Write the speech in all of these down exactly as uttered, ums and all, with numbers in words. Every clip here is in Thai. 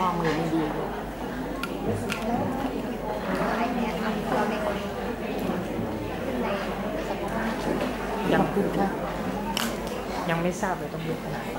มือไม่ดียังขึ้นค่ะยังไม่ทราบเลยต้องยกขนาด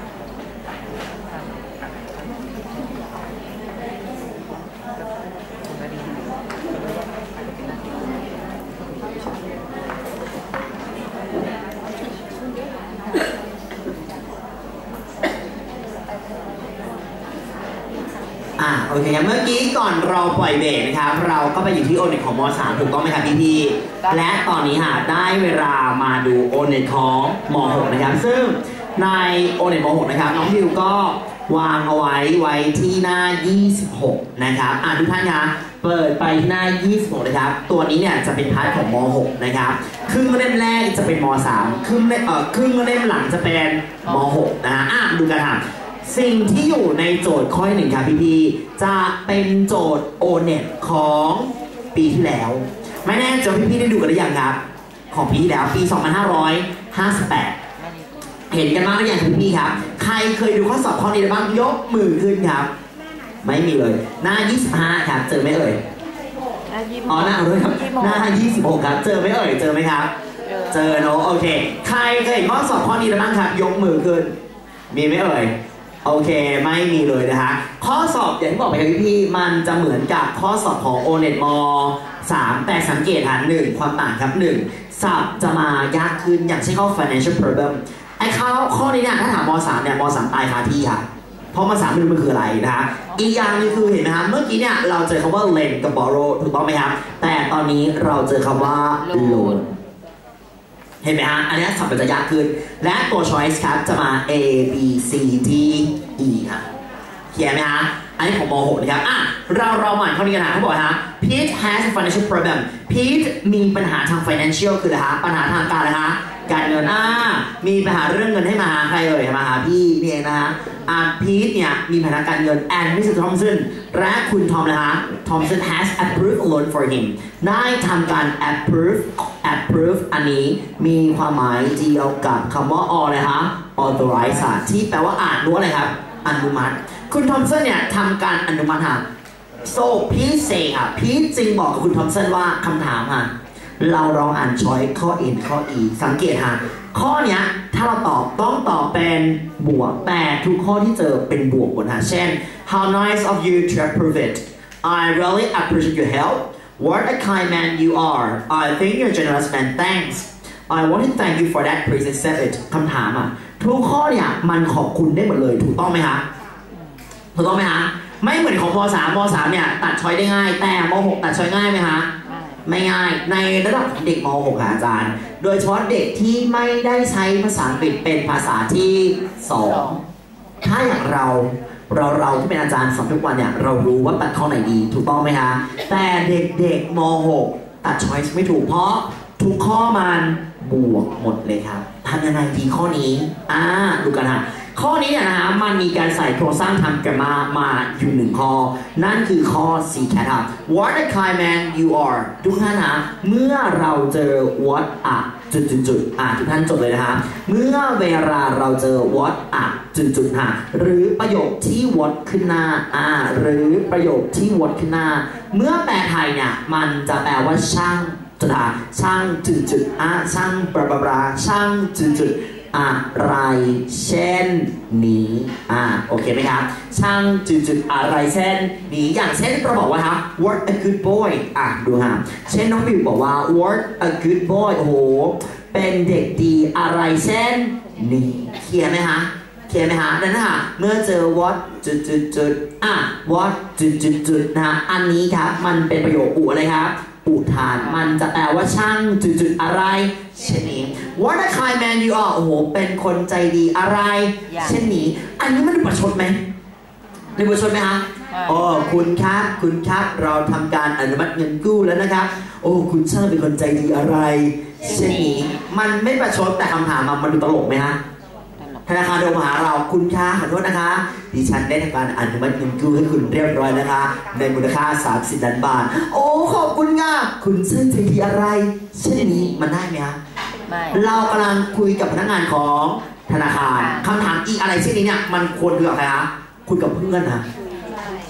อ่าโอเคครับเมื่อกี้ก่อนเราปล่อยเบรกนะครับเราก็ไปอยู่ที่โอเน็ตของม.สาม ถูกต้องไหมครับพี่พี่และตอนนี้ค่ะได้เวลามาดูโอเน็ตของม.หก นะครับซึ่งในโอเน็ตม.หก นะครับน้องดิวก็วางเอาไว้ไว้ที่หน้ายี่สิบหกนะครับอ่าทุกท่านคะเปิดไปที่หน้ายี่สิบหกนะครับตัวนี้เนี่ยจะเป็นพาร์ทของม.หก นะครับครึ่งเล่มแรกจะเป็นม.สาม ครึ่งเล่มเอ่อครึ่งเล่มหลังจะเป็นม.หก นะฮะอ่ะดูกันค่ะสิ่งที่อยู่ในโจทย์ข้อหนึ่งครับพี่ๆจะเป็นโจทย์ โอ เน็ต ของปีที่แล้วไม่แน่ใจพี่ๆได้ดูกันหรือยังครับของปีที่แล้วปีสองพันห้าร้อยห้าสิบแปดเห็นกันบ้างหรือยังพี่ๆครับใครเคยดูข้อสอบข้อนี้บ้างยกมือขึ้นครับไม่มีเลยหน้ายี่สิบห้าครับเจอไหมเอ่ยอ๋อหน้าด้วยครับหน้ายี่สิบหกครับเจอไหมเอ่ยเจอไหมครับเจอเนอะโอเคใครเคยเห็นข้อสอบข้อนี้บ้างครับยกมือขึ้นมีไหมเอ่ยโอเคไม่มีเลยนะฮะข้อสอบอย่างที่บอกไปกับพี่ๆมันจะเหมือนกับข้อสอบของ โอ เน็ต ม.สาม แต่สังเกตหาหนึ่งความต่างครับหนึ่งศัพท์จะมายากขึ้นอย่างเช่นข้อ financial problem ไอ้ข้อข้อนี้เนี่ยถ้าถามม.สาม เนี่ยม.สาม ตายคาที่ค่ะเพราะม.สาม ไม่รู้มันคืออะไรนะฮะอีกอย่างนึงคือเห็นไหมครับเมื่อกี้เนี่ยเราเจอคำว่า lend กับ borrow ถูกต้องไหมครับแต่ตอนนี้เราเจอคำว่า loanเห็นไหมฮะอันนี้สับมันจะยากขึ้นและตัว choice ครับจะมา A B C D E ครับเขียนไหมฮะอันนี้ของม.หก นะครับอ่ะเราเราหมั่นข้อนี้กันนะเขาบอกฮะ Pete has a financial problem Pete มีปัญหาทาง financial คืออะไรฮะปัญหาทางการอะไรฮะการเงินอ่ามีปัญหาเรื่องเงินให้มาใครเอ่ยมาหาพี่พี่เองนะฮะอ่า Pete เนี่ยมีปัญหาการเงิน and มิสเตอร์ Thompson และคุณทอมนะฮะ Thompson has approved a loan for him ได้ทำการ approve approve อันนี้มีความหมายเดียวกับคำว่า all เลยฮะ authorize ที่แปลว่าอ่านรู้อะไรครับอนุมัติคุณทอมสันเนี่ยทำการอนุมัติค่ะ so please say ค่ะ please จึงบอกกับคุณทอมสันว่าคำถามค่ะเราลองอ่านช้อยข้อ N ข้อ E สังเกตค่ะข้อเนี้ยถ้าเราตอบต้องตอบเป็นบวกแต่ทุกข้อที่เจอเป็นบวกหมดค่ะเช่น how nice of you to approve it I really appreciate your help what a kind man you are I think you're a generous man thanks I want to thank you for that please accept it คำถามอ่ะทุกข้อเนี่ยมันขอบคุณได้หมดเลยถูกต้องไหมคะถูกต้องไหมคะไม่เหมือนของม.สาม ม.สาม เนี่ยตัดช้อยได้ง่ายแต่ม.หก ตัดช้อยง่ายไหมคะไม่ง่ายในระดับเด็กม.หก ค่ะอาจารย์โดยเฉพาะเด็กที่ไม่ได้ใช้ภาษาอังกฤษเป็นภาษาที่สองถ้าอย่างเราเราเราที่เป็นอาจารย์สอนทุกวันเนี่ยเรารู้ว่าตัดข้อไหนดีถูกต้องไหมคะแต่เด็กๆม.หก ตัดช้อยไม่ถูกเพราะทุกข้อมันบวกหมดเลยครับทำยังไงดีข้อนี้อ่าดูกันฮะข้อนี้เนี่ยนะฮะมันมีการใส่โครงสร้างทำกรรมามาอยู่หนึ่งข้อนั่นคือข้อ C แคทครับ What a kind man you are ทุกท่านนะเมื่อเราเจอ what a จุดจุดจุดอ่าทุกท่านจดเลยนะฮะเมื่อเวลาเราเจอ what a จุดจุดฮะหรือประโยคที่ what ขึ้นหน้าอ่าหรือประโยคที่ what ขึ้นหน้าเมื่อแปลไทยเนี่ยมันจะแปลว่าช่างจุดฮะช่างจุดจุดอ่าช่างบลาบลาบลาช่างจุดจุดอะไรเช่นนี้อ่าโอเคไหมครับช่างจุดๆอะไรเช่นนี้อย่างเช่นเราบอกว่าฮะ what a good boy อ่ะดูฮะเช่นน้องบิวบอกว่า what a good boy โอ้โหเป็นเด็กดีอะไรเช่นนี้เคลียร์ไหมฮะเคลียร์ไหมฮะนั่นนะฮะเมื่อเจอ what จุดๆอ่ะ what จุดๆนะอันนี้ครับมันเป็นประโยคอุอะไรครับอุทานมันจะแปลว่าช่างจุดๆอะไรเช่นนี้ What a kind man you are โอ้โหเป็นคนใจดีอะไรเช่นนี้อันนี้มันดูประชดไหมดูประชดไหมฮะโอ้คุณครับคุณครับเราทำการอนุมัติเงินกู้แล้วนะครับโอ้คุณช่างเป็นคนใจดีอะไรเช่นนี้มันไม่ประชดแต่คำถามมันดูตลกไหมฮะธนาคารโทรมาหาเราคุณคะขอโทษนะคะดิฉันได้ทำการอนุมัติเงินกู้ให้คุณเรียบร้อยนะคะในมูลค่าสามสิบล้านบาทโอ้ขอบคุณค่ะคุณเช่นใจดีอะไรเช่นนี้มันได้ไหมคะเรากำลังคุยกับพนักงานของธนาคารคำถามอีอะไรเช่นนี้เนี่ยมันควรคุยกับใครคะคุยกับเพื่อนนะ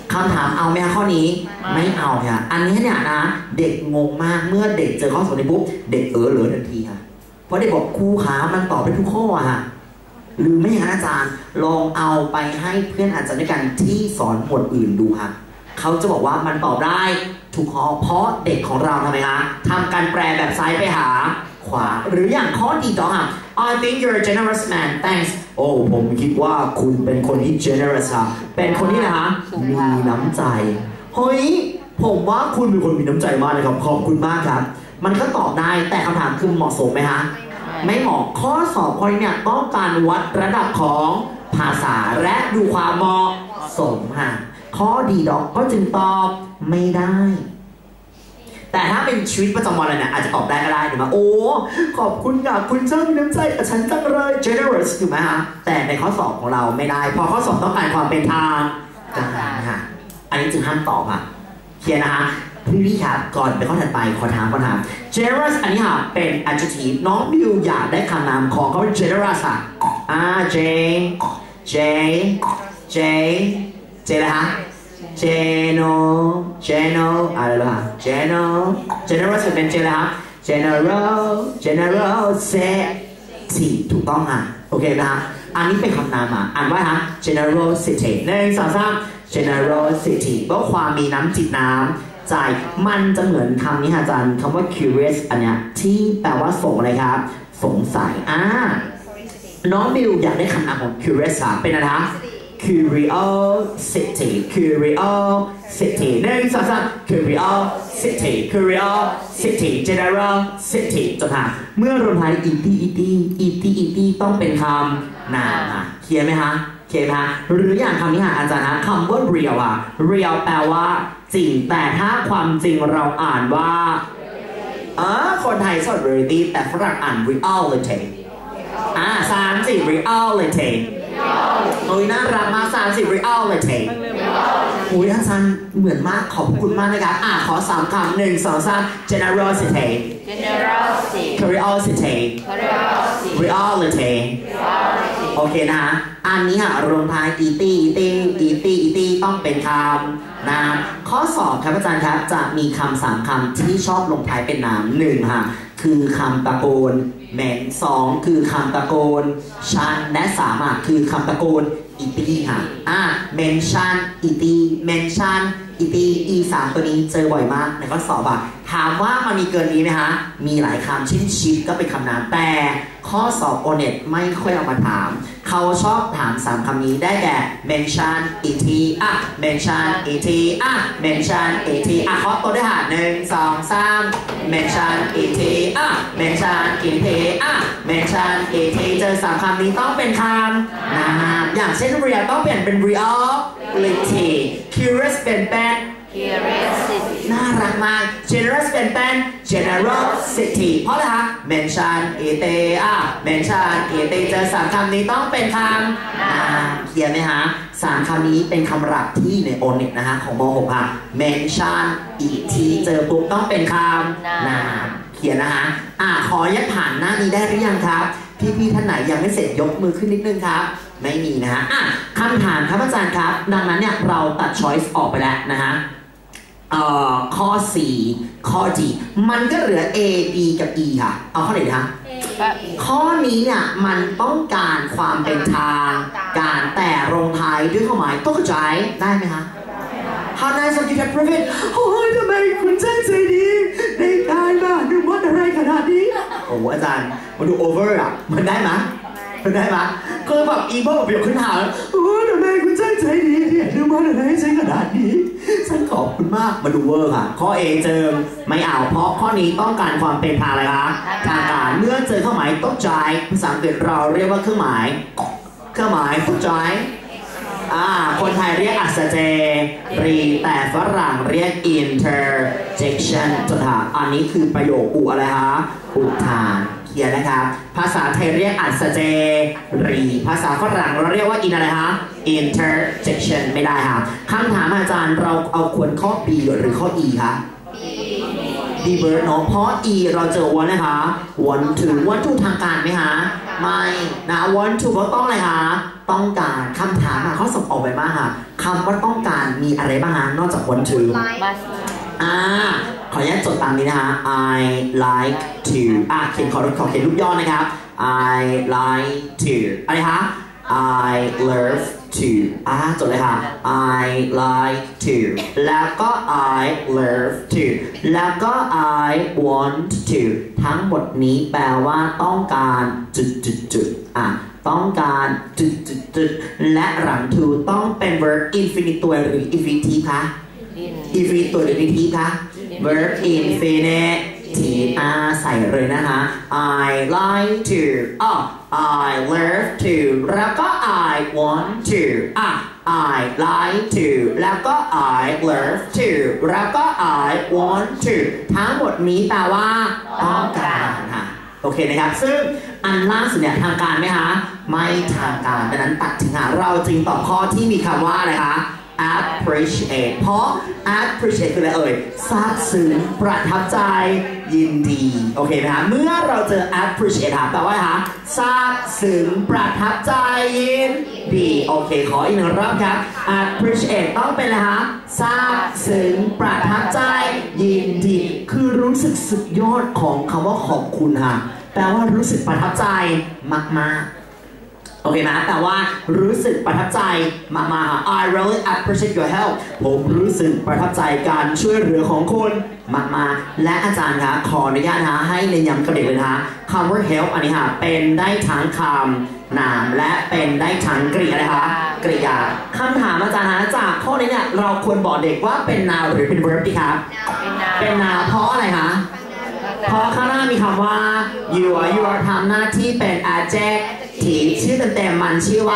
คำถามเอาไหมคะข้อนี้ไม่เอาค่ะอันนี้เนี่ยนะเด็กงงมากเมื่อเด็กเจอข้อสอบนี้ปุ๊บเด็กเออเหลือทันทีค่ะเพราะเด็กบอกครูขามันตอบได้ทุกข้ออะค่ะหรือไม่อย่างนั้นอาจารย์ลองเอาไปให้เพื่อนอาจารย์ด้วยกันที่สอนหมวดอื่นดูค่ะเขาจะบอกว่ามันตอบได้ทุกข้อเพราะเด็กของเราทำไมคะทำการแปลแบบซ้ายไปหาขวาหรืออย่างข้อดีต่อค่ะ I think you're a generous man thanks โอ้ผมคิดว่าคุณเป็นคนที่ generous ค่ะเป็นคนที่นะคะมีน้ำใจเฮ้ยผมว่าคุณเป็นคนมีน้ำใจมากเลยครับขอบคุณมากครับมันก็ตอบได้แต่คำถามคือเหมาะสมไหมคะไม่เหมาะข้อสอบข้อนี้เนี่ยต้องการวัดระดับของภาษาและดูความเหมาะสมค่ะข้อดีดอกก็จึงตอบไม่ได้แต่ถ้าเป็นชีวิตประจำวันอะไรเนี่ยอาจจะตอบได้ก็ได้ถูกไหมโอ้ขอบคุณค่ะคุณเจ้ามีน้ำใจกับฉันจังเลย generous ถูกไหมฮะแต่ในข้อสอบของเราไม่ได้เพราะข้อสอบต้องการความเป็นทางการค่ะอันนี้จึงห้ามตอบค่ะเคลียร์นะคะพี่พี่ครับก่อนไปข้อถัดไปขอถามก่อนถาม generous อันนี้ค่ะเป็น adjective น้องบิวอยากได้คำนามของเขาเป็น generous อ่ะอ่า J J J J อะไรคะ Geno Geno อะไรล่ะ Geno generous เป็น J อะไรคะ general general city ถูกต้องค่ะโอเคนะคะอันนี้เป็นคำนามอ่ะอ่านว่าฮะ generosity หนึ่งสองสาม generosity ก็ความมีน้ำจิตน้ำใจมันจะเหมือนคำนี้ค่ะอาจารย์คำว่า curious อันเนี้ยที่แปลว่าสงอะไรครับสงสัยอ่าน้องบิวอยากได้คำนามของ curious เป็นอะไรคะ curiosity curiosity หนึ่งสองสาม curiosity curiosity generosity จบค่ะเมื่อรวมท้าย ity ity ity ity ต้องเป็นคำนามค่ะเคลียร์ไหมคะเคลียร์ไหมคะหรืออย่างคำนี้ค่ะอาจารย์นะคำว่า real อ่ะ real แปลว่าจริงแต่ถ้าความจริงเราอ่านว่าเออคนไทยชอบ reality แต่ฝรั่งอ่าน reality อ่าสามสี่ reality โอ้ยน่ารักมากสามสี่ reality โอ้ยอาจารย์เหมือนมากขอบคุณมากนะครับอ่าขอสามคำหนึ่งสองสาม generosity generosity curiosity reality โอเคนะฮะอันนี้ค่ะรวมท้าย ity ity ity ity ต้องเป็นคำนามข้อสอบครับอาจารย์ครับจะมีคำสามคำที่ชอบลงท้ายเป็นนามหนึ่งค่ะคือคำตะโกนแมนสองคือคำตะโกนชันและสามอ่ะคือคำตะโกนอีตีค่ะอ่าเมนชันอีตีเมนชันอีตีอีสามตัวนี้เจอบ่อยมากในข้อสอบอ่ะถามว่ามันมีเกินนี้ไหมคะมีหลายคำเช่นชิปก็เป็นคำนามแต่ข้อสอบโอเน็ตไม่ค่อยเอามาถามเขาชอบถามสามคำนี้ได้แก่ mention et อ่ะ mention et อ่ะ mention et อ่ะขอตัวด้วยค่ะหนึ่งสองสาม mention et อ่ะ mention et อ่ะ mention et เจอสามคำนี้ต้องเป็นคำนามอย่างเช่น real ต้องเปลี่ยนเป็น reality curious เป็นเป็น curiosity น่ารักมาก generous เป็นเป็น generosity เพราะอะไรคะ mention et อ่ะ mention et เจอสามคำนี้ต้องเป็นคำนามเคลียร์ไหมคะสามคำนี้เป็นคำหลักที่ในโอเน็ตนะคะของม หกค่ะ mention et เจอปุ๊บต้องเป็นคำนามเคลียร์นะคะอ่ะขอยัดผ่านหน้านี้ได้หรือยังครับพี่ๆท่านไหนยังไม่เสร็จยกมือขึ้นนิดนึงครับไม่มีนะฮะอ่ะคำถามครับอาจารย์ครับดังนั้นเนี่ยเราตัด choice ออกไปแล้วนะฮะเอ่อข้อ C ข้อ G มันก็เหลือ A B กับ E ค่ะเอาข้อไหนดีคะข้อนี้เนี่ยมันต้องการความเป็นทางการแต่ลงท้ายด้วยความหมายต้องเข้าใจได้ไหมคะ How nice of you to prove it โอ้ยทำไมคุณใจใจดีในการบ้านดูมันอะไรขนาดนี้โอ้อาจารย์มาดู over อ่ะมันได้ไหมมันได้ไหมคือแบบอีเบิลแบบขึ้นหาโอ้ยทำไมคุณใจใจดีเนี่ยดูมันอะไรฉันขนาดนี้ฉันขอบคุณมากมาดูเวอร์ค่ะข้อ A เจอไม่เอาเพราะข้อนี้ต้องการความเป็นทางอะไรคะทางการเมื่อเจอเครื่องหมายต้องใจภาษาอังกฤษเราเรียกว่าเครื่องหมายเครื่องหมายต้องใจอ่าคนไทยเรียกอัศเจรีแต่ฝรั่งเรียก interjection จดหาอันนี้คือประโยคอุอะไรคะอุทานเคลียร์นะครับภาษาไทยเรียกอัศเจรีภาษาฝรั่งเราเรียกว่า in อะไรคะ interjection ไม่ได้ค่ะคำถามอาจารย์เราเอาควรข้อ B หรือข้อ E คะ B ดีเวิร์ดเนาะเพราะ e เราเจอ want นะคะ want to want to ทางการไหมคะไม่นะ want to ก็ต้องอะไรคะต้องการคำถามข้อสอบออกไปมากค่ะคำว่าต้องการมีอะไรบ้างคะนอกจาก want to อ่าขออนุญาตจดตามนี้นะคะ I like to อ่ะเขียนขอขอเขียนรูปย่อนะครับ I like to อะไรคะ I love to อ่าจดเลยค่ะ I like to แล้วก็ I love to แล้วก็ I want to ทั้งหมดนี้แปลว่าต้องการจุดจุดจุดอ่ะต้องการจุดจุดจุดและหลัง to ต้องเป็น verb infinitive หรือ infinitive คะ infinitive หรือ infinitive คะ verb infinitive อ่าใส่เลยนะคะ I like to อ๋อ I love to แล้วก็ I want to อ่ะ I like to แล้วก็ I love to แล้วก็ I want to ทั้งหมดนี้แปลว่าต้องการค่ะโอเคนะครับซึ่งอันล่าสุดเนี่ยทางการไหมคะไม่ทางการดังนั้นตัดทิ้งค่ะเราจึงตอบข้อที่มีคำว่าอะไรคะ appreciate เพราะ appreciate คืออะไรเอ่ยซาบซึ้งประทับใจยินดีโอเคไหมคะเมื่อเราเจอ appreciate แปลว่าอะไรคะซาบซึ้งประทับใจยินดีโอเคขออีกหนึ่งรอบครับ appreciate ต้องเป็นอะไรคะซาบซึ้งประทับใจยินดีคือรู้สึกสุดยอดของคำว่าขอบคุณค่ะแปลว่ารู้สึกประทับใจมากๆโอเคนะแต่ว่ารู้สึกประทับใจมากๆ I really appreciate your help ผมรู้สึกประทับใจการช่วยเหลือของคุณมากๆและอาจารย์คะขออนุญาตนะให้เน้นย้ำกับเด็กเลยนะคำว่า help อันนี้ค่ะเป็นได้ทั้งคำนามและเป็นได้ทั้งกริยาอะไรคะกริยาคำถามอาจารย์นะจากข้อนี้เนี่ยเราควรบอกเด็กว่าเป็น noun หรือเป็น verb ดีครับเป็น noun เพราะอะไรคะเพราะข้างหน้ามีคำว่า you are you are ทำหน้าที่เป็น adjective ชื่อเต็มๆมันชื่อว่า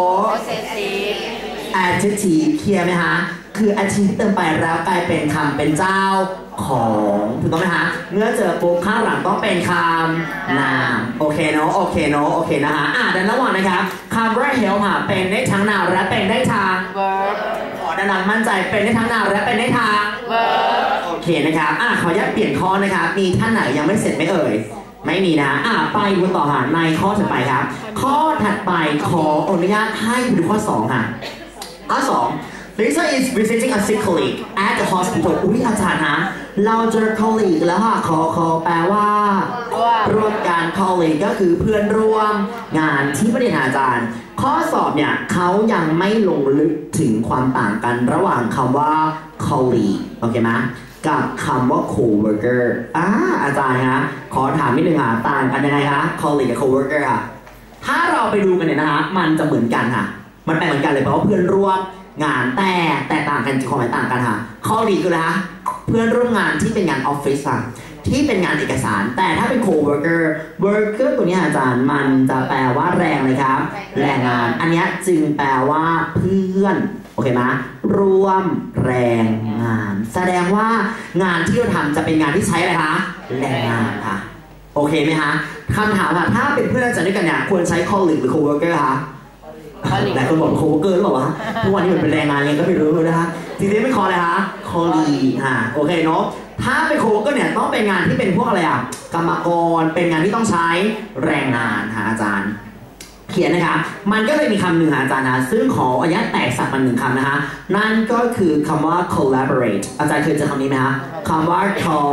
possessive adjective เคลียร์ไหมคะคือ adjective ที่เติมไปแล้วกลายเป็นคำเป็นเจ้าของถูกต้องไหมคะเมื่อเจอปุ๊บข้างหลังต้องเป็นคำนามโอเคเนาะโอเคเนาะโอเคนะคะอ่ะดังนั้นระหว่างนะครับคำว่า help ค่ะเป็นได้ทั้ง noun และเป็นได้ทาง verb ขอดังๆมั่นใจเป็นได้ทั้ง noun และเป็นได้ทาง verb โอเคนะครับอ่ะขออนุญาตเปลี่ยนข้อนะครับมีท่านไหนยังไม่เสร็จไหมเอ่ยไม่มีนะอ่ะไปดูต่อหาในข้อถัดไปครับข้อถัดไปขออนุญาตให้ดูข้อสองค่ะข้อสอง Lisa is visiting a sick colleague at the hospital อุ๊ยอาจารย์นะเราเจอ colleague แล้วค่ะคอคอแปลว่าร่วมกัน colleague ก็คือเพื่อนร่วมงานที่ประเด็นอาจารย์ข้อสอบเนี่ยเขายังไม่ลงลึกถึงความต่างกันระหว่างคำว่า colleague โอเคไหมกับคำว่า co-worker อ่าอาจารย์คะขอถามนิดนึงค่ะต่างกันยังไงคะ colleague กับ co-worker ค่ะถ้าเราไปดูกันเนี่ยนะคะมันจะเหมือนกันค่ะมันแปลเหมือนกันเลยเพราะว่าเพื่อนร่วมงานแต่แตกต่างกันความหมายต่างกันค่ะ colleague คืออะไรคะเพื่อนร่วมงานที่เป็นงานออฟฟิศค่ะที่เป็นงานเอกสารแต่ถ้าเป็น co-worker worker ตัวนี้อาจารย์มันจะแปลว่าแรงเลยครับแรงงานอันนี้จึงแปลว่าเพื่อนโอเคไหมร่วมแรงงานแสดงว่างานที่เราทำจะเป็นงานที่ใช้อะไรคะแรงงานค่ะโอเคไหมคะคำถามค่ะถ้าเป็นเพื่อนอาจารย์ด้วยกันเนี่ยควรใช้ colleague หรือ co-worker คะหลายคนบอก co-worker หรือเปล่าวะทุกวันนี้มันเป็นแรงงานไงก็ไม่รู้เลยนะคะทีนี้ไม่คอเลยคะ colleague ค่ะโอเคเนาะถ้าเป็น co-worker เนี่ยต้องเป็นงานที่เป็นพวกอะไรอ่ะกรรมกรเป็นงานที่ต้องใช้แรงงานค่ะอาจารย์เขียนนะคะมันก็เลยมีคำหนึ่งค่ะอาจารย์นะซึ่งขออนุญาตแตกสับมันหนึ่งคำนะคะนั่นก็คือคำว่า collaborate อาจารย์เคยเจอคำนี้ไหมคะคำว่า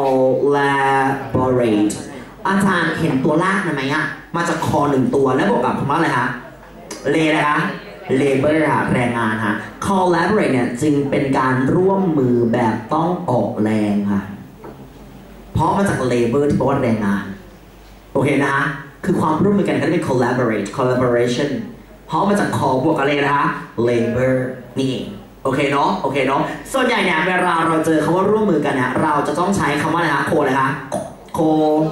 collaborate อาจารย์เห็นตัวลากไหมอ่ะมาจากคอหนึ่งตัวแล้วบวกกับคำว่าอะไรคะเลนะคะ labor ค่ะแรงงานค่ะ collaborate เนี่ยจึงเป็นการร่วมมือแบบต้องออกแรงค่ะเพราะมาจาก labor ที่แปลว่าแรงงานโอเคนะคะคือความร่วมมือกันก็เรียก collaborate collaboration เพราะมาจาก call บวกกับอะไรนะคะ labor นี่เองโอเคเนาะโอเคเนาะส่วนใหญ่เนี่ยเวลาเราเจอคำว่าร่วมมือกันเนี่ยเราจะต้องใช้คำว่าอะไรคะ co อะไรคะ co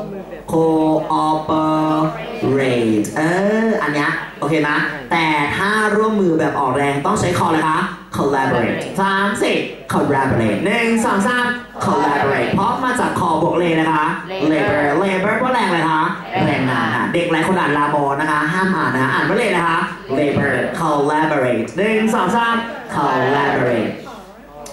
cooperate เอออันเนี้ยโอเคนะแต่ถ้าร่วมมือแบบออกแรงต้องใช้ call อะไรคะ collaborate สามสี่ collaborate หนึ่งสองสาม collaborate เพราะมาจาก call บวกเลยนะคะ labor labor เพราะแรงเลยคะแรงงานค่ะเด็กหลายคนอ่านลาบอนะคะห้ามอ่านนะคะอ่านว่าเลยนะคะ labor collaborate หนึ่งสองสาม collaborate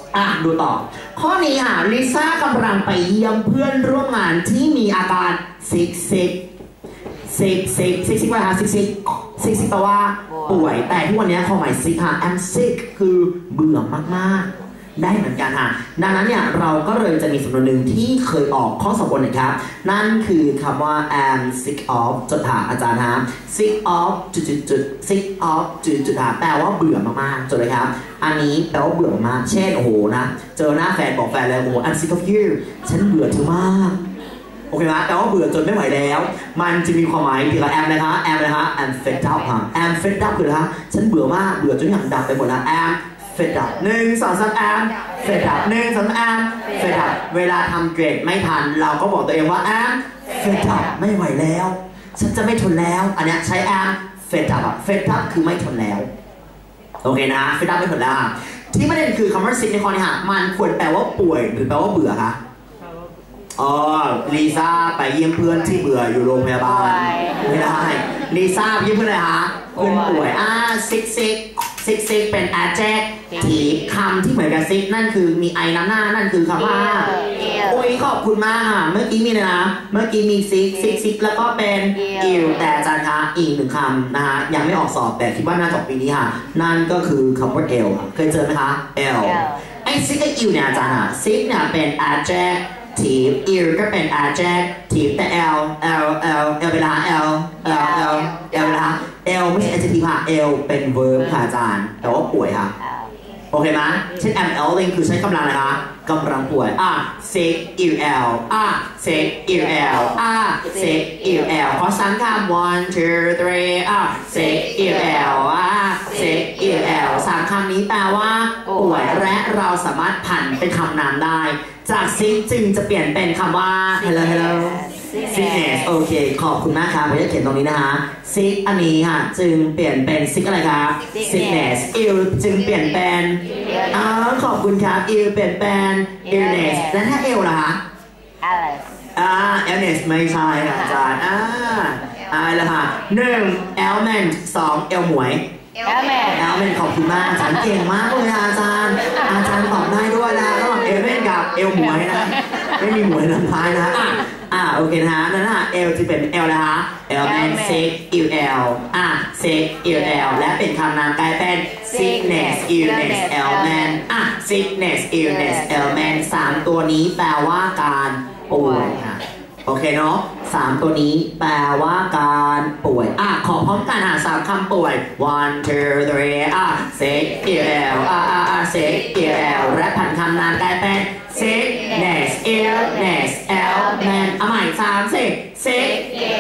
อ่ะดูต่อข้อนี้ค่ะลิซ่ากำลังไปเยี่ยมเพื่อนร่วมงานที่มีอาการซิกซิกซิกซิกซิกซิกว่าซิกซิกซิกซิกแปลว่าป่วยแต่ทุกวันนี้ความหมายซิกค่ะ I'm sick คือเบื่อมากๆได้เหมือนกันค่ะดังนั้นเนี่ยเราก็เลยจะมีสำนวนหนึ่งที่เคยออกข้อสอบบนนะครับนั่นคือคำว่า I'm sick of จดถามอาจารย์ฮะ sick of จุดจุดจุด sick of จุดจุดถามแปลว่าเบื่อมากๆจดเลยครับอันนี้แปลว่าเบื่อมากเช่นโอ้โหนะเจอหน้าแฟนบอกแฟนเลยโอ้โห I'm sick of you ฉันเบื่อเธอมากโอเคไหมแต่ว่าเบื่อจนไม่ไหวแล้วมันจะมีความหมายเกี่ยวกับแอมเลยคะแอมเลยคะ I'm fed up ค่ะ I'm fed up คืออะไรคะฉันเบื่อมากเบื่อจนอย่างดับไปหมดแล้ว I'm fed up หนึ่งสองสาม I'm fed up หนึ่งสองสาม I'm fed up เวลาทำเกรดไม่ทันเราก็บอกตัวเองว่า I'm fed up ไม่ไหวแล้วฉันจะไม่ทนแล้วอันนี้ใช้ I'm fed up fed up คือไม่ทนแล้วโอเคนะ fed up ไม่ทนแล้วที่ประเด็นคือคำว่า sick ในข้อนี้ค่ะมันควรแปลว่าป่วยหรือแปลว่าเบื่อคะอ๋อลิซ่าไปเยี่ยมเพื่อนที่เบื่ออยู่โรงพยาบาลไม่ได้ลิซ่าไปเยี่ยมเพื่อนอะไรคะเพื่อนป่วยอ่าซิกซิกซิกซิกเป็น adjective คำที่เหมือนกับซิกนั่นคือมีไอน้ำหน้านั่นคือคำว่าโอ้ยขอบคุณมากค่ะเมื่อกี้มีเลยนะเมื่อกี้มีซิกซิกซิกแล้วก็เป็นอิวแต่อาจารย์คะอีกหนึ่งคำนะคะยังไม่ออกสอบแต่คิดว่าน่าจะออกปีนี้ค่ะนั่นก็คือคำว่าเอลเคยเจอไหมคะเอลไอซิกกับอิวเนี่ยอาจารย์ค่ะซิกเนี่ยเป็น adjective ear ก็เป็น adjective แต่ l l l l เวลา l l l l เวลา l ไม่ใช่ adjective ค่ะ l เป็น verb ค่ะอาจารย์แต่ว่าป่วยค่ะโอเคไหมเช่น am ailing คือใช้กำลังนะคะกำลังป่วยอ่ะ sick ill l อ่ะ sick ill l อ่ะ sick ill l ขอซ้ำค่ะ one two three อ่ะ sick ill l อ่ะ sick ill l สามคำนี้แปลว่าป่วยและเราสามารถผันเป็นคำนามได้จาก sick จึงจะเปลี่ยนเป็นคำว่า hello hello sickness โอเคขอบคุณมากครับผมจะเขียนตรงนี้นะคะ sick อันนี้ค่ะจึงเปลี่ยนเป็น sick อะไรครับ sickness ill จึงเปลี่ยนเป็นอ๋อขอบคุณครับ ill เปลี่ยนเป็น illness แล้วถ้า ill ล่ะคะ Alice อ่า illness ไม่ใช่ค่ะอาจารย์อ่าอะไรล่ะค่ะหนึ่ง ailment สอง ill หมวย Ailment แอลเมนขอบคุณมากอาจารย์เก่งมากเลยอาจารย์อาจารย์ตอบได้ด้วยนะระหว่างเอลเมนกับเอลหมวยนะไม่มีหมวยลำท้ายนะอ่ะอ่ะโอเคนะฮะนั่นนะเอลจะเป็นเอลนะคะเอลเมนเซ็กอิลเอลอ่ะเซ็กอิลเอลและเป็นคำนามกลายเป็น sickness illness ailment อ่ะ sickness illness ailment สามตัวนี้แปลว่าการป่วยค่ะโอเคเนาะสามตัวนี้แปลว่าการป่วยอ่ะขอพร้อมกันอ่ะสามคำป่วย one two three อ่ะ sick ill อ่ะอ่ะอ่ะ sick ill และพันคำนามกลายเป็น sickness illness ailment เอาใหม่สามสิ sick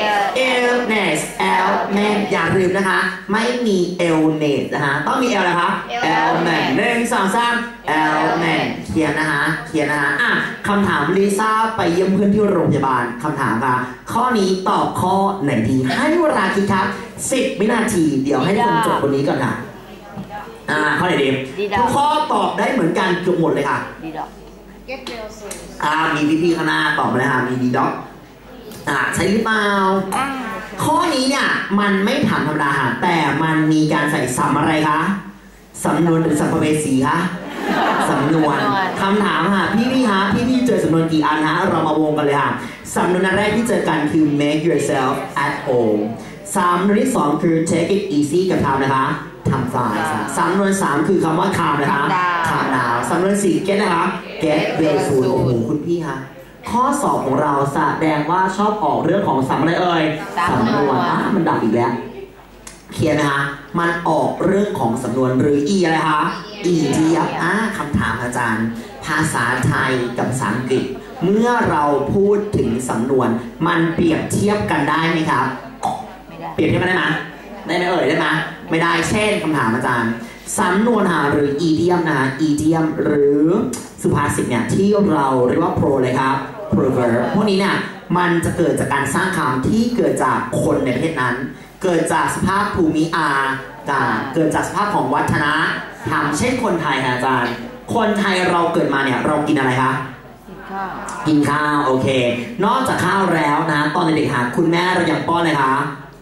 illness ailment อย่าลืมนะคะไม่มี illness นะคะต้องมี l นะคะ ailment หนึ่งสองสาม ailment เขียนนะคะเขียนนะคะอ่ะคำถามลิซ่าไปเยี่ยมเพื่อนที่โรงพยาบาลคำถามค่ะข้อนี้ตอบข้อไหนดีให้เวลาคิดครับสิบวินาทีเดี๋ยวให้คนจดคนนี้ก่อนค่ะอ่าข้อไหนดีทุกข้อตอบได้เหมือนกันเกือบหมดเลยค่ะดีดอกอ่ามีพี่ๆข้างหน้าตอบมาเลยค่ะมีดีด็อกอ่าใช่หรือเปล่าข้อนี้เนี่ยมันไม่ถามธรรมดาค่ะแต่มันมีการใส่สำอะไรคะสำนวนหรือสัมภเวสีคะสำนวนคำถามค่ะพี่ๆฮะพี่ๆเจอสำนวนกี่อันฮะเรามาวงกันเลยค่ะสำนวนแรกที่เจอกันคือ make yourself at home สำนวนที่สองคือ take it easy กับทำนะคะทำฟลายสำนวนสามคือคำว่า calm นะคะcalm down สำนวนสี่ get นะคะ get well soon โอ้โหคุณพี่ฮะข้อสอบของเราแสดงว่าชอบออกเรื่องของสำอะไรเอ่ยสำนวนอ่ะมันดับอีกแล้วเขียนนะคะมันออกเรื่องของสำนวนหรืออีอะไรคะอีเดียบอ่ะคำถามอาจารย์ภาษาไทยกับภาษาอังกฤษเมื่อเราพูดถึงสำนวนมันเปรียบเทียบกันได้ไหมครับเปรียบเทียบกันได้ไหมได้ไหมเอ่ยได้ไหมไม่ได้เช่นคำถามอาจารย์สำนวนหาหรืออีเดียมนะอีเดียมหรือสุภาษิตเนี่ยที่เราเรียกว่า pro เลยครับ proverb พวกนี้เนี่ยมันจะเกิดจากการสร้างคำที่เกิดจากคนในประเทศนั้นเกิดจากสภาพภูมิอากาศเกิดจากสภาพของวัฒนธรรมเช่นคนไทยค่ะอาจารย์คนไทยเราเกิดมาเนี่ยเรากินอะไรคะกินข้าวโอเคนอกจากข้าวแล้วนะตอนเด็กๆค่ะคุณแม่เรายังป้อนเลยคะ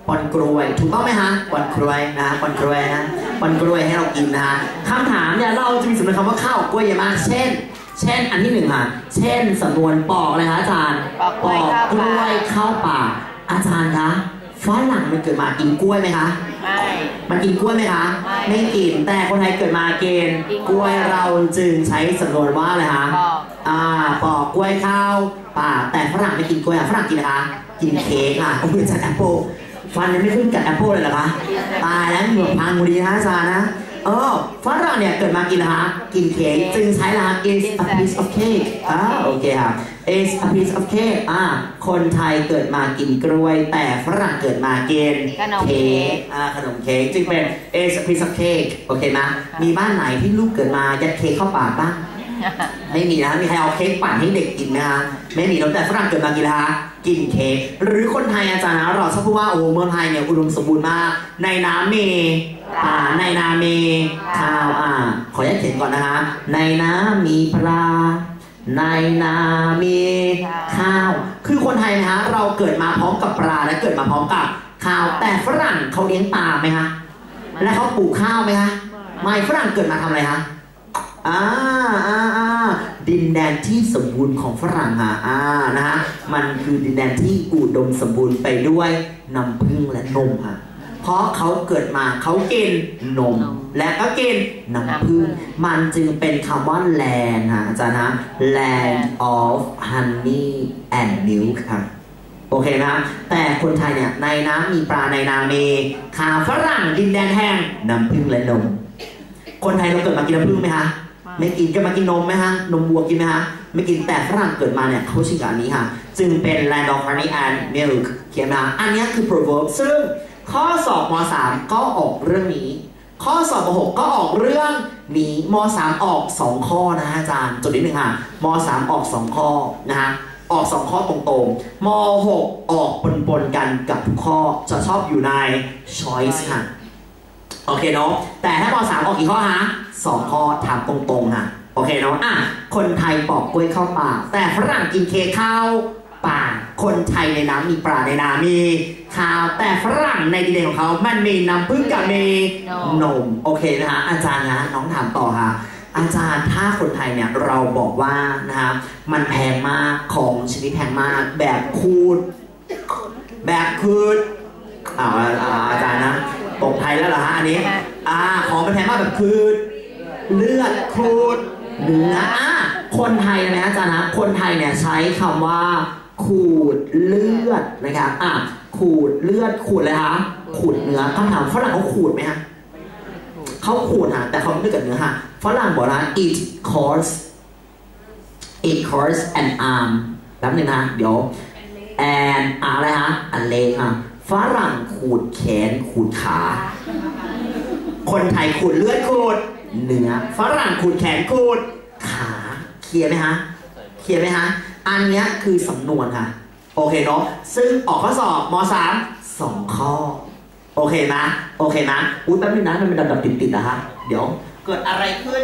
ปอนกล้วยถูกต้องไหมฮะปอนกล้วยนะปอนกล้วยนะปอนกล้วยให้เรากินนะฮะคำถามเนี่ยเราจะมีสำนวนคำว่าข้าวกับกล้วยเยอะมากเช่นเช่นอันที่หนึ่งค่ะเช่นสำนวนปอกเลยคะอาจารย์ปอกกล้วยกล้วยเข้าปากอาจารย์คะฝรั่งมันเกิดมากินกล้วยไหมคะไม่มันกินกล้วยไหมคะไม่กินแต่คนไทยเกิดมากินกล้วยเราจึงใช้สำนวนว่าอะไรคะอ่าปอกกล้วยเข้าปากแต่ฝรั่งไม่กินกล้วยอ่ะฝรั่งกินนะคะกินเค้กค่ะโอ้ยจากแอปเปิลฟันยังไม่ขึ้นกับแอปเปิลเลยเหรอคะตายแล้วเหงือกพังดีนะอาจารย์นะเออฝรั่งเนี่ยเกิดมากินนะคะกินเค้กจึงใช้ละ is a piece of cake อ่าโอเคค่ะ is a piece of cake อ่าคนไทยเกิดมากินกล้วยแต่ฝรั่งเกิดมากินเค้กอ่าขนมเค้กจึงเป็น is a piece of cake โอเคนะมีบ้านไหนที่ลูกเกิดมายัดเค้กเข้าปากบ้างไม่มีนะมีใครเอาเค้กปั่นให้เด็กกินนะคะไม่มีแล้วแต่ฝรั่งเกิดมากินนะคะกินเค้กหรือคนไทยอาจารย์นะเราชอบพูดว่าโอ้เมืองไทยเนี่ยอุดมสมบูรณ์มากในน้ำมีป่าในนามีข้าวอ่าขออนุญาตเขียนก่อนนะคะในน้ำมีปลาในนามีข้าวคือคนไทยนะฮะเราเกิดมาพร้อมกับปลาและเกิดมาพร้อมกับข้าวแต่ฝรั่งเขาเลี้ยงปลาไหมคะและเขาปลูกข้าวไหมคะไม่ฝรั่งเกิดมาทำอะไรคะอ่าอ่าอ่าดินแดนที่สมบูรณ์ของฝรั่งอ่ะอ่านะฮะมันคือดินแดนที่อุดมสมบูรณ์ไปด้วยน้ำผึ้งและนมค่ะเพราะเขาเกิดมาเขากินนมและก็กินน้ำผึ้งมันจึงเป็นคำว่า land ฮะอาจารย์นะ land of honey and milk ค่ะโอเคนะแต่คนไทยเนี่ยในน้ำมีปลาในนามีข้าวฝรั่งดินแดนแห้งน้ำผึ้งและนมคนไทยเราเกิดมากินน้ำผึ้งไหมคะไม่กินก็มากินนมไหมฮะนมวัวกินไหมฮะไม่กินแต่ฝรั่งเกิดมาเนี่ยเขาชิงกับอันนี้ค่ะจึงเป็น land of honey and milk เขียนมาอันนี้คือ proverb ซึ่งข้อสอบม.สาม ก็ออกเรื่องนี้ข้อสอบม.หก ก็ออกเรื่องนี้ม.สาม ออกสองข้อนะอาจารย์จุดนิดหนึ่งค่ะม.สาม ออกสองข้อนะฮะออกสองข้อตรงๆม.หก ออกปนๆกันกับทุกข้อจะชอบอยู่ใน choice ค่ะโอเคเนาะแต่ถ้าม.สาม ออกกี่ข้อฮะสองข้อถามตรงๆค่ะโอเคเนาะอ่ะคนไทยปอกกล้วยเข้าปากแต่ฝรั่งกินเค้กเข้าปากคนไทยในน้ำมีปลาในนามีข้าวแต่ฝรั่งในดินแดนของเขามันมีน้ำผึ้งกับมีนมโอเคนะคะอาจารย์นะน้องถามต่อค่ะอาจารย์ถ้าคนไทยเนี่ยเราบอกว่านะคะมันแพงมากของชนิดแพงมากแบบคูดแบบคูดอ้าวอาจารย์นะตกไทยแล้วเหรอฮะอันนี้อ่าของมันแพงมากแบบคูดเลือดคูดเนื้ออ่ะคนไทยนะอาจารย์นะคนไทยเนี่ยใช้คำว่าขูดเลือดนะครับอ่ะขูดเลือดขูดเลยคะขูดเนื้อคำถามฝรั่งเขาขูดไหมฮะเขาขูดฮะแต่เขาไม่ได้กับเนื้อฮะฝรั่งบอกนะ it course it course an arm แป๊บนึงนะเดี๋ยว and อะไรฮะอันเล็กฮะฝรั่งขูดแขนขูดขาคนไทยขูดเลือดขูดเนื้อฝรั่งขูดแขนขูดขาเคลียร์ไหมฮะเคลียร์ไหมฮะอันนี้คือสำนวนค่ะโอเคเนาะซึ่งออกข้อสอบม.สาม สองข้อโอเคนะโอเคนะอุ้ยแป๊บนึงนะมันเป็นดับติดๆนะฮะเดี๋ยวเกิดอะไรขึ้น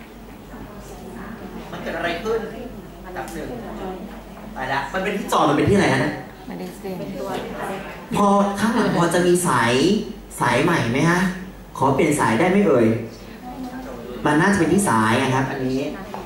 มันเกิดอะไรขึ้นอันดับหนึ่งไปละมันเป็นที่จอมันเป็นที่ไหนฮะมันเป็นเส้นพอข้างหลังพอจะมีสายสายใหม่ไหมฮะขอเปลี่ยนสายได้ไหมเอ่ยมันน่าจะเป็นที่สายนะครับอันนี้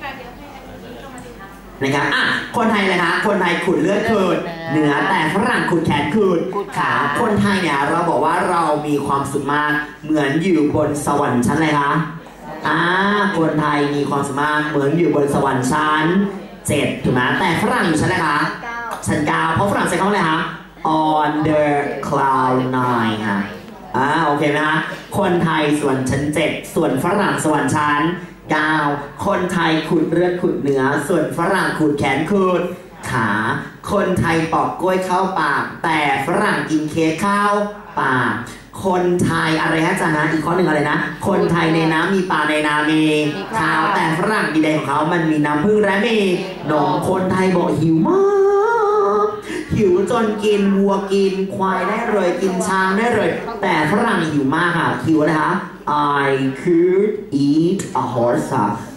นะครับอ่ะคนไทยเลยคะคนไทยขูดเลือดขูดเนื้อแต่ฝรั่งขูดแขนขูดขาคนไทยเนี่ยเราบอกว่าเรามีความสุขมากเหมือนอยู่บนสวรรค์ชั้นอะไรคะอ่าคนไทยมีความสุขมากเหมือนอยู่บนสวรรค์ชั้นเจ็ดถูกไหมแต่ฝรั่งอยู่ชั้นอะไรคะชั้นเก้าเพราะฝรั่งใช้คำว่าอะไรคะ on the cloud nine ค่ะอ่าโอเคไหมคะคนไทยส่วนชั้นเจ็ดส่วนฝรั่งสวรรค์ชั้นเก้าคนไทยขูดเลือดขูดเนื้อส่วนฝรั่งขูดแขนขูดขาคนไทยปอกกล้วยเข้าปากแต่ฝรั่งกินเค้กเข้าปากคนไทยอะไรฮะจ๊ะนะอีกข้อหนึ่งอะไรนะคนไทยในน้ำมีปลาในนามีข้าวแต่ฝรั่งดินแดนของเขามันมีน้ำผึ้งและมีนมคนไทยบอกหิวมากหิวจนกินวัวกินควายได้เลยกินช้างได้เลยแต่ฝรั่งหิวมากค่ะหิวอะไรคะI could eat a horse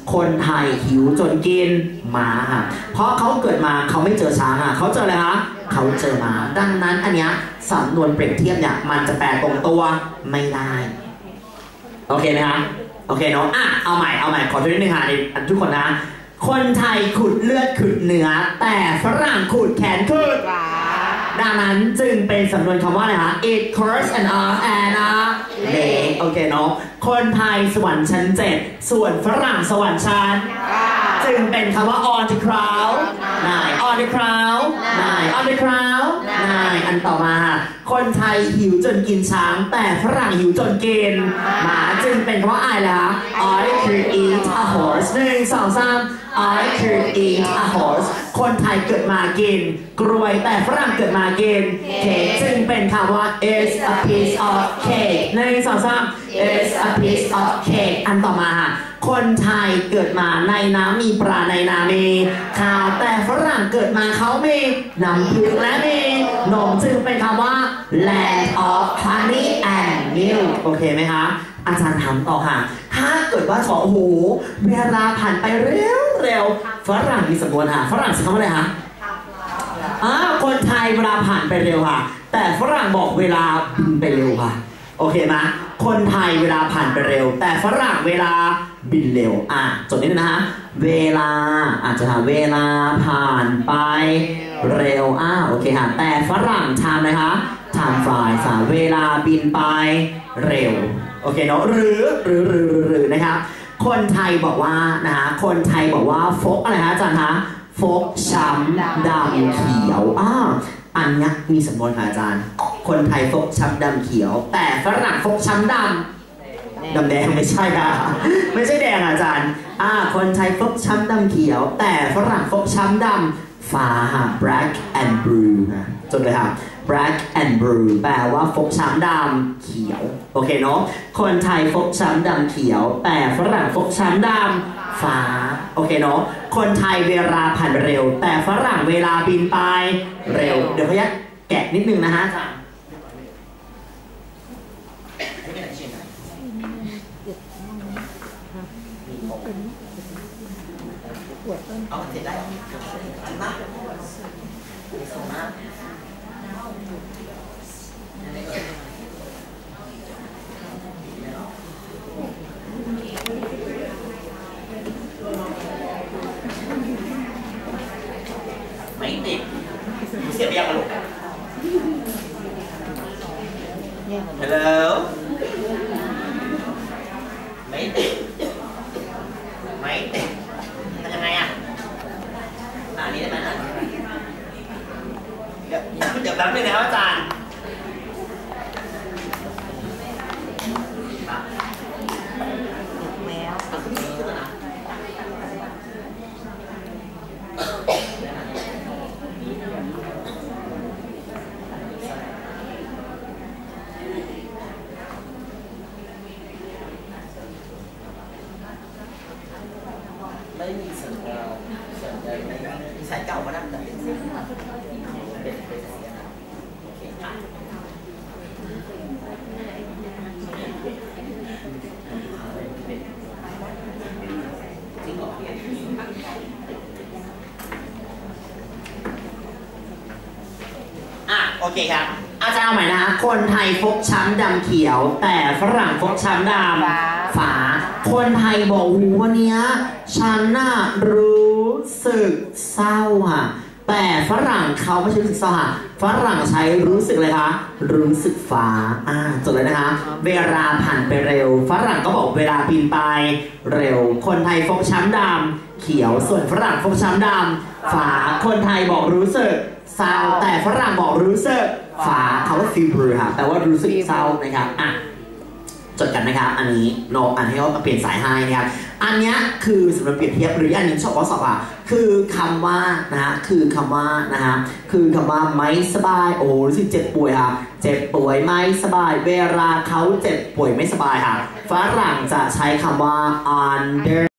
คนไทยหิวจนกินหมาค่ะเพราะเขาเกิดมาเขาไม่เจอช้างค่ะเขาเจออะไรคะเขาเจอหมาดังนั้นอันเนี้ยสำนวนเปรียบเทียบเนี่ยมันจะแปลตรงตัวไม่ได้โอเคไหมคะโอเคเนาะอ่ะเอาใหม่เอาใหม่ขอช่วยนิดนึงค่ะทุกคนนะคนไทยขุดเลือดขุดเนื้อแต่ฝรั่งขุดแขนขุดดังนั้นจึงเป็นสำนวนคำว่าอะไรคะ it curse and a and a leg โอเคเนาะคนไทยสวรรค์ชั้นเจ็ดส่วนฝรั่งสวรรค์ชั้นจึงเป็นคำว่า on the crowd นาย on the crowd นาย on the crowd นายอันต่อมาคนไทยหิวจนกินช้างแต่ฝรั่งหิวจนกินหมาจึงเป็นคำว่า I แล้ว I could eat a horse หนึ่งสองสาม I could eat a horse คนไทยเกิดมากินกล้วยแต่ฝรั่งเกิดมากินเค้กจึงเป็นคำว่า it's a piece of cake หนึ่งสองสาม it's a piece of cake อันต่อมาคนไทยเกิดมาในน้ำมีปลาในนามีข้าวแต่ฝรั่งเกิดมาเขามีน้ำผึ้งและมีนมจึงเป็นคำว่า land of honey and milk โอเคไหมคะอาจารย์ถามต่อค่ะถ้าเกิดว่าขอโอ้โหเวลาผ่านไปเร็วเร็วฝรั่งมีสำนวนค่ะฝรั่งใช้คำว่าอะไรคะอ่าคนไทยเวลาผ่านไปเร็วค่ะแต่ฝรั่งบอกเวลาบินไปเร็วค่ะโอเคไหมคนไทยเวลาผ่านไปเร็วแต่ฝรั่งเวลาบินเร็วอ่ะจดนิดนึงนะคะเวลาอาจจะถามเวลาผ่านไปเร็วอ่ะโอเคค่ะแต่ฝรั่งทำอะไรคะทำฝ่ายสาเวลาบินไปเร็วโอเคเนาะหรือหรือหรือหรือนะครับคนไทยบอกว่านะคะคนไทยบอกว่าฟกอะไรคะอาจารย์คะฟกช้ำดำเขียวอ่าอันนี้มีสำนวนค่ะอาจารย์คนไทยฟกช้ำดำเขียวแต่ฝรั่งฟกช้ำดำดำแดงไม่ใช่ค่ะไม่ใช่แดงอาจารย์อ่าคนไทยฟกช้ำดำเขียวแต่ฝรั่งฟกช้ำดำฟ้าค่ะ black and blue นะจดเลยค่ะ black and blue แปลว่าฟกช้ำดำเขียวโอเคเนาะคนไทยฟกช้ำดำเขียวแต่ฝรั่งฟกช้ำดำฟ้าโอเคเนาะคนไทยเวลาผ่านเร็วแต่ฝรั่งเวลาบินไปเร็วเดี๋ยวพยักแกะนิดนึงนะฮะอาจารย์เอาเสร็จได้อันมากส่งมาไม่ติดเสียบยังกระโหลกฮัลโหลไม่ติดไม่ติดทำยังไงอ่ะอันนี้ได้ไหมนะเดี๋ยวเดี๋ยวแป๊บนึงนะครับอาจารย์ไม่มีสัญญาณสัญญาณไม่สายเก่ามาดั้งแต่เป็นสิ่งที่เป็นเป็นเสียงโอเคค่ะจริงเหรออ่ะโอเคครับอาจารย์เอาใหม่นะคนไทยฟกช้ำดำเขียวแต่ฝรั่งฟกช้ำดำฝาคนไทยบอกหูวันนี้ฉันน่ะรู้สึกเศร้าค่ะแต่ฝรั่งเขาไม่ใช่รู้สึกเศร้าค่ะฝรั่งใช้รู้สึกเลยคะรู้สึกฟ้าอ่าจดเลยนะคะเวลาผ่านไปเร็วฝรั่งก็บอกเวลาบินไปเร็วคนไทยฟกช้ำดำเขียวส่วนฝรั่งฟกช้ำดำฝาคนไทยบอกรู้สึกเศร้าแต่ฝรั่งบอกรู้สึกฝาคำว่า feel ค่ะแปลว่ารู้สึกเศร้านะครับอ่ะจดกันนะครับอันนี้โนอันให้เขาเปลี่ยนสายให้นะครับอันนี้คือสำหรับเปรียบเทียบหรืออันนี้ชอบข้อสอบอ่ะคือคำว่านะฮะคือคำว่านะฮะคือคำว่าไม่สบายโอ้รู้สึกเจ็บป่วยค่ะเจ็บป่วยไม่สบายเวลาเขาเจ็บป่วยไม่สบายค่ะฝรั่งจะใช้คำว่า under